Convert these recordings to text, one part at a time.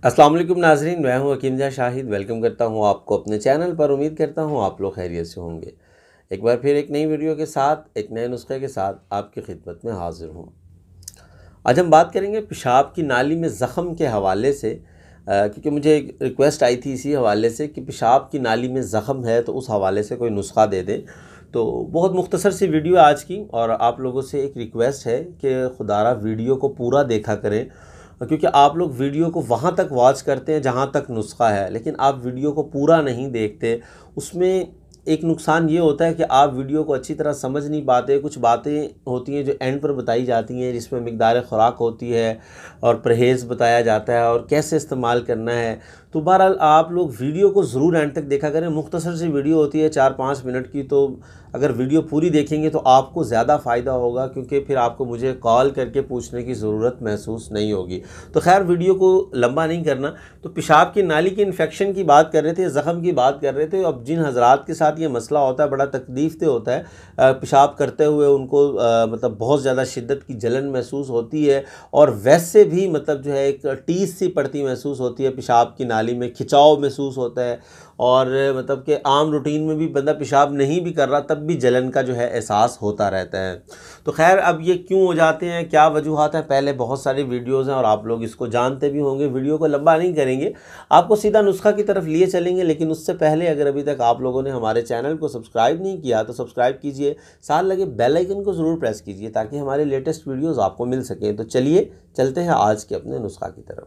अस्सलाम वालेकुम नाज़रीन, मैं हूं हकीम जा शाहिद। वेलकम करता हूं आपको अपने चैनल पर। उम्मीद करता हूं आप लोग खैरियत से होंगे। एक बार फिर एक नई वीडियो के साथ, एक नए नुस्खे के साथ आपकी खिदमत में हाज़िर हूं। आज हम बात करेंगे पेशाब की नाली में ज़ख़म के हवाले से, क्योंकि मुझे एक रिक्वेस्ट आई थी इसी हवाले से कि पेशाब की नाली में ज़ख़म है तो उस हवाले से कोई नुस्खा दे दें। तो बहुत मुख्तसर सी वीडियो आज की, और आप लोगों से एक रिक्वेस्ट है कि खुदारा वीडियो को पूरा देखा करें, क्योंकि आप लोग वीडियो को वहाँ तक वॉच करते हैं जहाँ तक नुस्खा है, लेकिन आप वीडियो को पूरा नहीं देखते। उसमें एक नुकसान ये होता है कि आप वीडियो को अच्छी तरह समझ नहीं पाते। कुछ बातें होती हैं जो एंड पर बताई जाती हैं, जिसमें मिकदार खुराक होती है और परहेज़ बताया जाता है और कैसे इस्तेमाल करना है। तो बहरहाल आप लोग वीडियो को ज़रूर एंड तक देखा करें। मुख्तसर सी वीडियो होती है 4-5 मिनट की, तो अगर वीडियो पूरी देखेंगे तो आपको ज़्यादा फ़ायदा होगा, क्योंकि फिर आपको मुझे कॉल करके पूछने की ज़रूरत महसूस नहीं होगी। तो खैर, वीडियो को लंबा नहीं करना। तो पेशाब की नाली के इन्फेक्शन की बात कर रहे थे, ज़ख़म की बात कर रहे थे। अब जिन हज़रात के साथ ये मसला होता है, बड़ा तकलीफ़ दे होता है, पेशाब करते हुए उनको मतलब बहुत ज़्यादा शिद्दत की जलन महसूस होती है, और वैसे भी मतलब जो है एक टीस सी पड़ती महसूस होती है, पेशाब की नाली में खिंचाव महसूस होता है, और मतलब कि आम रूटीन में भी बंदा पेशाब नहीं भी कर रहा तब भी जलन का जो है एहसास होता रहता है। तो खैर, अब ये क्यों हो जाते हैं, क्या वजूहात है, पहले बहुत सारी वीडियोज़ हैं और आप लोग इसको जानते भी होंगे। वीडियो को लंबा नहीं करेंगे, आपको सीधा नुस्खा की तरफ लिए चलेंगे। लेकिन उससे पहले अगर अभी तक आप लोगों ने हमारे चैनल को सब्सक्राइब नहीं किया तो सब्सक्राइब कीजिए, साथ लगे बेल आइकन को ज़रूर प्रेस कीजिए ताकि हमारे लेटेस्ट वीडियोज़ आपको मिल सकें। तो चलिए चलते हैं आज के अपने नुस्खा की तरफ।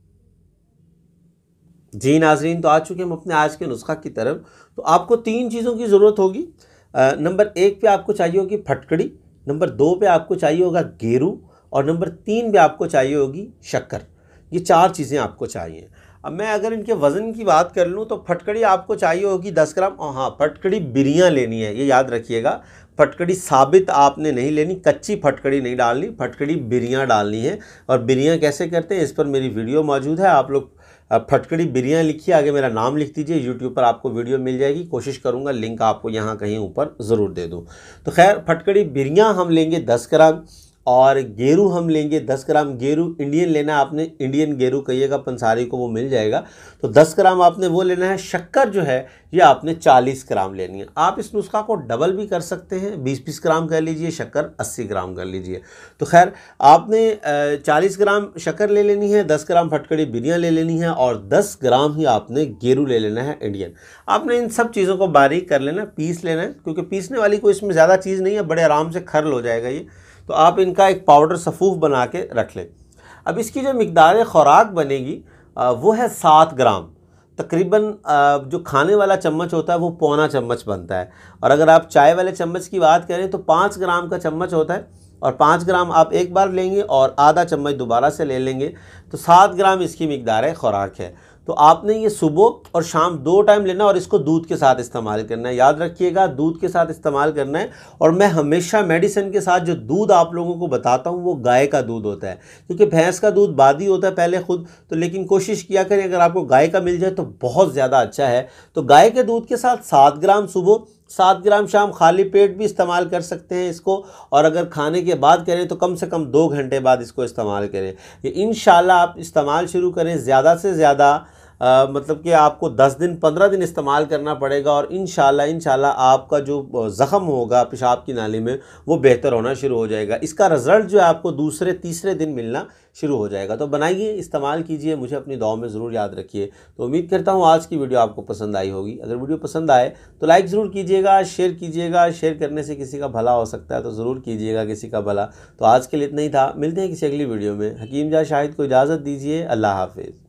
जी नाजरीन, तो आ चुके हम अपने आज के नुस्खा की तरफ। तो आपको 3 चीज़ों की ज़रूरत होगी। नंबर 1 पे आपको चाहिए होगी फटकड़ी, नंबर 2 पे आपको चाहिए होगा गेरू, और नंबर 3 पे आपको चाहिए होगी शक्कर। ये 4 चीज़ें आपको चाहिए। अब मैं अगर इनके वज़न की बात कर लूँ तो फटकड़ी आपको चाहिए होगी 10 ग्राम। और हाँ, फटकड़ी बिरियाँ लेनी है, ये याद रखिएगा। फटकड़ी साबित आपने नहीं लेनी, कच्ची फटकड़ी नहीं डालनी, फटकड़ी बिरियाँ डालनी है। और बिरियाँ कैसे करते हैं इस पर मेरी वीडियो मौजूद है। आप लोग फटकड़ी बिरियाँ लिखिए, आगे मेरा नाम लिख दीजिए, यूट्यूब पर आपको वीडियो मिल जाएगी। कोशिश करूँगा लिंक आपको यहाँ कहीं ऊपर ज़रूर दे दूँ। तो खैर, फटकड़ी बिरियाँ हम लेंगे 10 ग्राम, और गेरू हम लेंगे 10 ग्राम। गेरू इंडियन लेना है आपने, इंडियन गेरू कहिएगा पंसारी को, वो मिल जाएगा। तो 10 ग्राम आपने वो लेना है। शक्कर जो है ये आपने 40 ग्राम लेनी है। आप इस नुस्खा को डबल भी कर सकते हैं, 20-20 ग्राम कर लीजिए, शक्कर 80 ग्राम कर लीजिए। तो खैर, आपने 40 ग्राम शक्कर ले लेनी है, 10 ग्राम फटकड़ी बिरियाँ ले लेनी है, और 10 ग्राम ही आपने गेरू ले लेना है इंडियन। आपने इन सब चीज़ों को बारीक कर लेना, पीस लेना है, क्योंकि पीसने वाली कोई इसमें ज़्यादा चीज़ नहीं है, बड़े आराम से खरल हो जाएगा ये। तो आप इनका एक पाउडर सफ़ूफ बना के रख लें। अब इसकी जो मिकदार खुराक बनेगी वो है 7 ग्राम। तकरीबन जो खाने वाला चम्मच होता है वो पौना चम्मच बनता है, और अगर आप चाय वाले चम्मच की बात करें तो 5 ग्राम का चम्मच होता है, और 5 ग्राम आप एक बार लेंगे और आधा चम्मच दोबारा से ले लेंगे। तो 7 ग्राम इसकी मिकदार खुराक है। तो आपने ये सुबह और शाम 2 टाइम लेना, और इसको दूध के साथ इस्तेमाल करना है। याद रखिएगा, दूध के साथ इस्तेमाल करना है। और मैं हमेशा मेडिसिन के साथ जो दूध आप लोगों को बताता हूँ वो गाय का दूध होता है, क्योंकि भैंस का दूध बादी होता है पहले खुद तो, लेकिन कोशिश किया करें अगर आपको गाय का मिल जाए तो बहुत ज़्यादा अच्छा है। तो गाय के दूध के साथ 7 ग्राम सुबह, 7 ग्राम शाम, खाली पेट भी इस्तेमाल कर सकते हैं इसको। और अगर खाने के बाद करें तो कम से कम 2 घंटे बाद इसको इस्तेमाल करें। ये इंशाल्लाह आप इस्तेमाल शुरू करें, ज़्यादा से ज़्यादा मतलब कि आपको 10 दिन 15 दिन इस्तेमाल करना पड़ेगा, और इंशाल्लाह आपका जो ज़ख़म होगा पेशाब की नाली में वो बेहतर होना शुरू हो जाएगा। इसका रिज़ल्ट जो है आपको दूसरे तीसरे दिन मिलना शुरू हो जाएगा। तो बनाइए, इस्तेमाल कीजिए, मुझे अपनी दुआ में ज़रूर याद रखिए। तो उम्मीद करता हूँ आज की वीडियो आपको पसंद आई होगी। अगर वीडियो पसंद आए तो लाइक ज़रूर कीजिएगा, शेयर कीजिएगा। शेयर करने से किसी का भला हो सकता है, तो ज़रूर कीजिएगा किसी का भला। तो आज के लिए इतना ही था, मिलते हैं किसी अगली वीडियो में। हकीम जा शाहिद को इजाज़त दीजिए। अल्लाह हाफिज़।